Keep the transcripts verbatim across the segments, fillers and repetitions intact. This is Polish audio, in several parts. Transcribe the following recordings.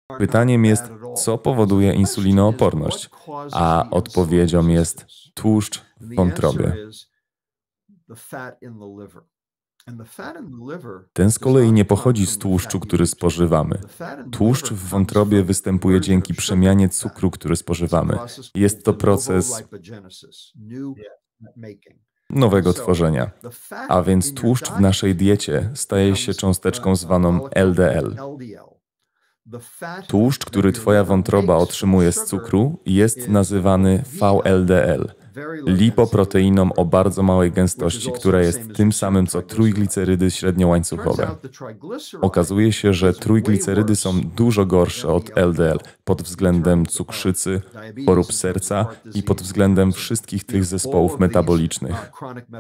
Pytaniem jest, co powoduje insulinooporność, a odpowiedzią jest tłuszcz w wątrobie. Ten z kolei nie pochodzi z tłuszczu, który spożywamy. Tłuszcz w wątrobie występuje dzięki przemianie cukru, który spożywamy. Jest to proces nowego tworzenia. A więc tłuszcz w naszej diecie staje się cząsteczką zwaną L D L. Tłuszcz, który twoja wątroba otrzymuje z cukru, jest nazywany V L D L, lipoproteiną o bardzo małej gęstości, która jest tym samym co trójglicerydy średniołańcuchowe. Okazuje się, że trójglicerydy są dużo gorsze od L D L pod względem cukrzycy, chorób serca i pod względem wszystkich tych zespołów metabolicznych.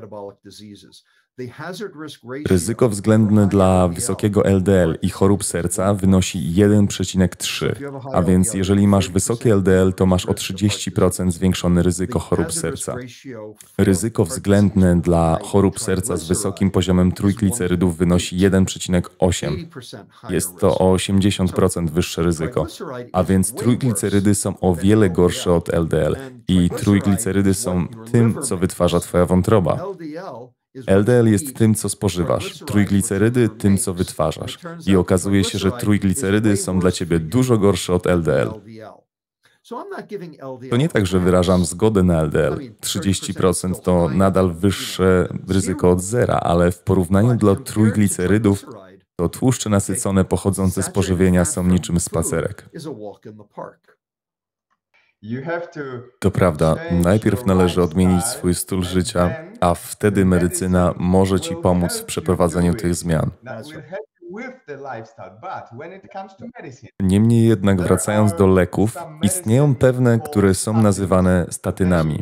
Ryzyko względne dla wysokiego L D L i chorób serca wynosi jeden przecinek trzy, a więc jeżeli masz wysokie L D L, to masz o trzydzieści procent zwiększone ryzyko chorób serca. Ryzyko względne dla chorób serca z wysokim poziomem trójglicerydów wynosi jeden przecinek osiem. Jest to o osiemdziesiąt procent wyższe ryzyko, a więc trójglicerydy są o wiele gorsze od L D L i trójglicerydy są tym, co wytwarza twoja wątroba. L D L jest tym, co spożywasz, trójglicerydy tym, co wytwarzasz. I okazuje się, że trójglicerydy są dla ciebie dużo gorsze od L D L. To nie tak, że wyrażam zgodę na L D L. trzydzieści procent to nadal wyższe ryzyko od zera, ale w porównaniu do trójglicerydów to tłuszcze nasycone pochodzące z pożywienia są niczym spacerek. To prawda, najpierw należy odmienić swój styl życia, a wtedy medycyna może ci pomóc w przeprowadzeniu tych zmian. Niemniej jednak, wracając do leków, istnieją pewne, które są nazywane statynami.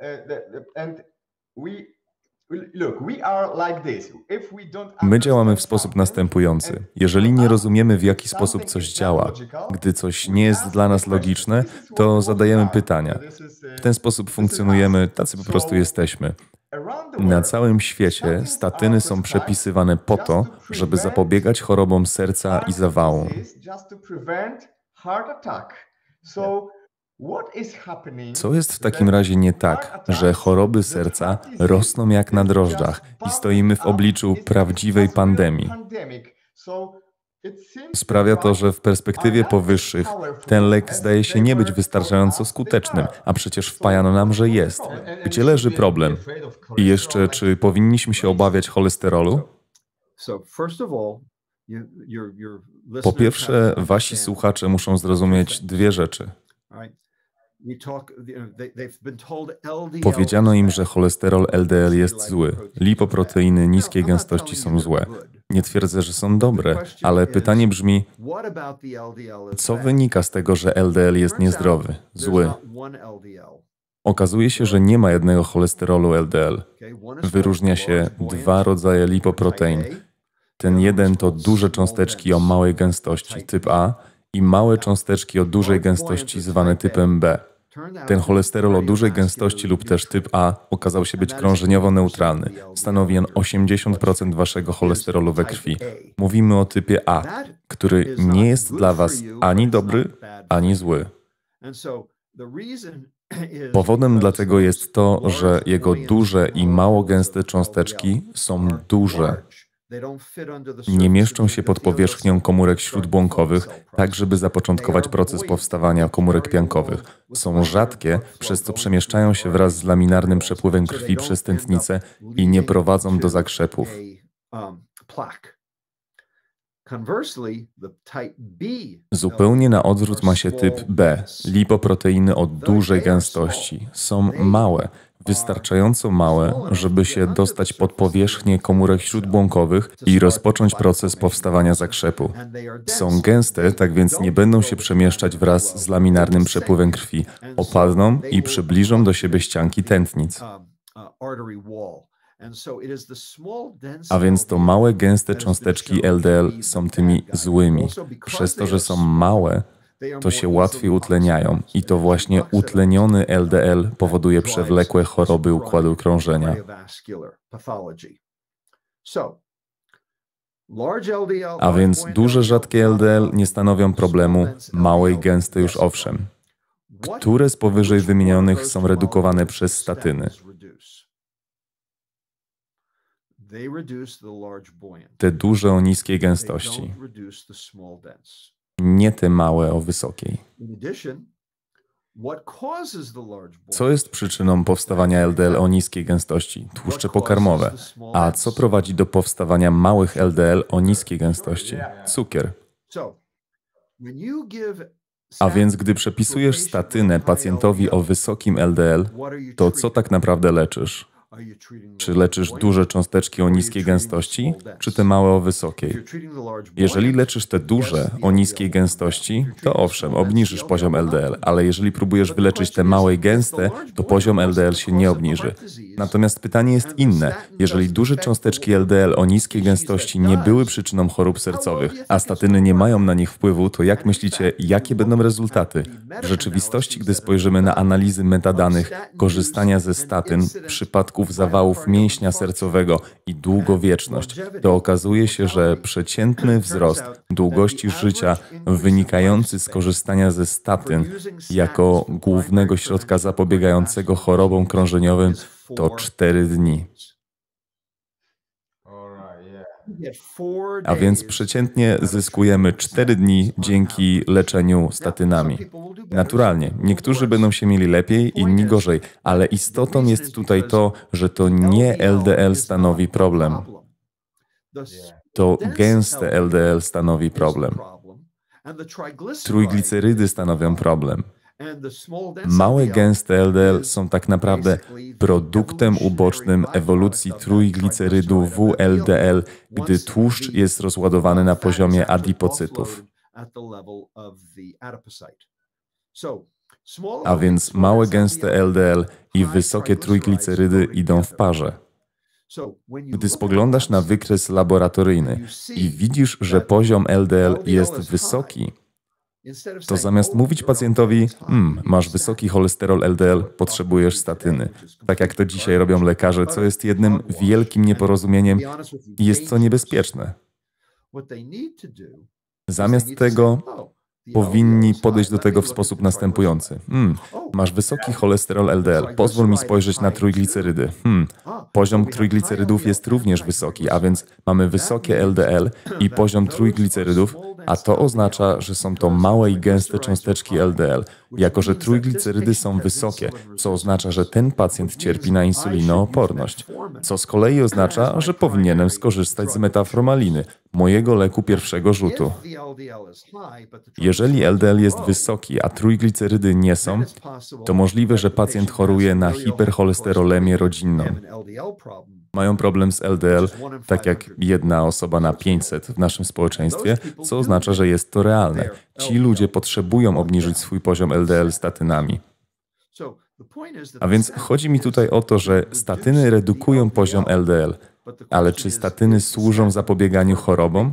My działamy w sposób następujący. Jeżeli nie rozumiemy, w jaki sposób coś działa, gdy coś nie jest dla nas logiczne, to zadajemy pytania. W ten sposób funkcjonujemy, tacy po prostu jesteśmy. Na całym świecie statyny są przepisywane po to, żeby zapobiegać chorobom serca i zawałom. Co jest w takim razie nie tak, że choroby serca rosną jak na drożdżach i stoimy w obliczu prawdziwej pandemii? Sprawia to, że w perspektywie powyższych ten lek zdaje się nie być wystarczająco skutecznym, a przecież wpajano nam, że jest. Gdzie leży problem? I jeszcze, czy powinniśmy się obawiać cholesterolu? Po pierwsze, wasi słuchacze muszą zrozumieć dwie rzeczy. Powiedziano im, że cholesterol L D L jest zły. Lipoproteiny niskiej gęstości są złe. Nie twierdzę, że są dobre, ale pytanie brzmi, co wynika z tego, że L D L jest niezdrowy, zły? Okazuje się, że nie ma jednego cholesterolu L D L. Wyróżnia się dwa rodzaje lipoprotein. Ten jeden to duże cząsteczki o małej gęstości, typ A, i małe cząsteczki o dużej gęstości zwane typem B. Ten cholesterol o dużej gęstości lub też typ A okazał się być krążeniowo neutralny. Stanowi on osiemdziesiąt procent waszego cholesterolu we krwi. Mówimy o typie A, który nie jest dla was ani dobry, ani zły. Powodem dla tego jest to, że jego duże i mało gęste cząsteczki są duże. Nie mieszczą się pod powierzchnią komórek śródbłąkowych, tak żeby zapoczątkować proces powstawania komórek piankowych. Są rzadkie, przez co przemieszczają się wraz z laminarnym przepływem krwi przez tętnicę i nie prowadzą do zakrzepów. Zupełnie na odwrót ma się typ B. Lipoproteiny o dużej gęstości. Są małe, wystarczająco małe, żeby się dostać pod powierzchnię komórek śródbłąkowych i rozpocząć proces powstawania zakrzepu. Są gęste, tak więc nie będą się przemieszczać wraz z laminarnym przepływem krwi. Opadną i przybliżą do siebie ścianki tętnic. A więc to małe, gęste cząsteczki L D L są tymi złymi. Przez to, że są małe, to się łatwiej utleniają i to właśnie utleniony L D L powoduje przewlekłe choroby układu krążenia. A więc duże, rzadkie L D L nie stanowią problemu, małe i gęste już owszem. Które z powyżej wymienionych są redukowane przez statyny? Te duże o niskiej gęstości, nie te małe o wysokiej. Co jest przyczyną powstawania L D L o niskiej gęstości? Tłuszcze pokarmowe. A co prowadzi do powstawania małych L D L o niskiej gęstości? Cukier. A więc gdy przepisujesz statynę pacjentowi o wysokim L D L, to co tak naprawdę leczysz? Czy leczysz duże cząsteczki o niskiej gęstości, czy te małe o wysokiej? Jeżeli leczysz te duże o niskiej gęstości, to owszem, obniżysz poziom L D L, ale jeżeli próbujesz wyleczyć te małe i gęste, to poziom L D L się nie obniży. Natomiast pytanie jest inne. Jeżeli duże cząsteczki L D L o niskiej gęstości nie były przyczyną chorób sercowych, a statyny nie mają na nich wpływu, to jak myślicie, jakie będą rezultaty? W rzeczywistości, gdy spojrzymy na analizy metadanych korzystania ze statyn w przypadku zawałów mięśnia sercowego i długowieczność, to okazuje się, że przeciętny wzrost długości życia wynikający z korzystania ze statyn jako głównego środka zapobiegającego chorobom krążeniowym to cztery dni. A więc przeciętnie zyskujemy cztery dni dzięki leczeniu statynami. Naturalnie, niektórzy będą się mieli lepiej, inni gorzej, ale istotą jest tutaj to, że to nie L D L stanowi problem. To gęste L D L stanowi problem. Trójglicerydy stanowią problem. Małe gęste L D L są tak naprawdę produktem ubocznym ewolucji trójglicerydu W L D L, gdy tłuszcz jest rozładowany na poziomie adipocytów. A więc małe gęste L D L i wysokie trójglicerydy idą w parze. Gdy spoglądasz na wykres laboratoryjny i widzisz, że poziom L D L jest wysoki, to zamiast mówić pacjentowi, hmm, masz wysoki cholesterol L D L, potrzebujesz statyny. Tak jak to dzisiaj robią lekarze, co jest jednym wielkim nieporozumieniem i jest to niebezpieczne. Zamiast tego powinni podejść do tego w sposób następujący. Hmm, masz wysoki cholesterol L D L, pozwól mi spojrzeć na trójglicerydy. Hmm, poziom trójglicerydów jest również wysoki, a więc mamy wysokie L D L i poziom trójglicerydów, a to oznacza, że są to małe i gęste cząsteczki L D L, jako że trójglicerydy są wysokie, co oznacza, że ten pacjent cierpi na insulinooporność, co z kolei oznacza, że powinienem skorzystać z metformaliny, mojego leku pierwszego rzutu. Jeżeli L D L jest wysoki, a trójglicerydy nie są, to możliwe, że pacjent choruje na hipercholesterolemię rodzinną. Mają problem z L D L, tak jak jedna osoba na pięćset w naszym społeczeństwie, co oznacza, że jest to realne. Ci ludzie potrzebują obniżyć swój poziom L D L statynami. A więc chodzi mi tutaj o to, że statyny redukują poziom L D L, ale czy statyny służą zapobieganiu chorobom?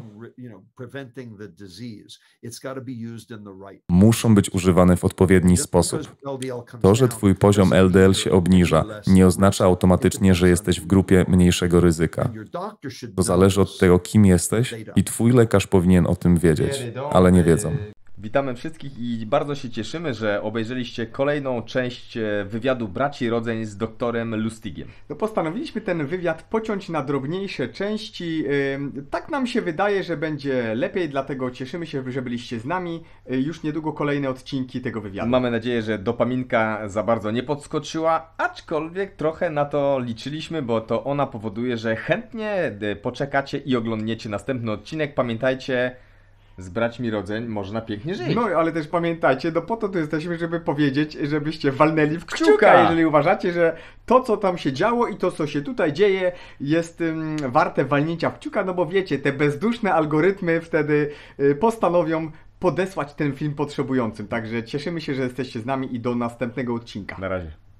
Muszą być używane w odpowiedni sposób. To, że twój poziom L D L się obniża, nie oznacza automatycznie, że jesteś w grupie mniejszego ryzyka. To zależy od tego, kim jesteś i twój lekarz powinien o tym wiedzieć, ale nie wiedzą. Witamy wszystkich i bardzo się cieszymy, że obejrzeliście kolejną część wywiadu braci rodzeń z doktorem Lustigiem. No postanowiliśmy ten wywiad pociąć na drobniejsze części. Tak nam się wydaje, że będzie lepiej, dlatego cieszymy się, że byliście z nami. Już niedługo kolejne odcinki tego wywiadu. Mamy nadzieję, że dopaminka za bardzo nie podskoczyła, aczkolwiek trochę na to liczyliśmy, bo to ona powoduje, że chętnie poczekacie i oglądniecie następny odcinek. Pamiętajcie, z braćmi rodzeń można pięknie żyć. No, ale też pamiętajcie, no po to tu jesteśmy, żeby powiedzieć, żebyście walnęli w kciuka, Kciuka. jeżeli uważacie, że to, co tam się działo i to, co się tutaj dzieje, jest um, warte walnięcia w kciuka, no bo wiecie, te bezduszne algorytmy wtedy y, postanowią podesłać ten film potrzebującym. Także cieszymy się, że jesteście z nami i do następnego odcinka. Na razie.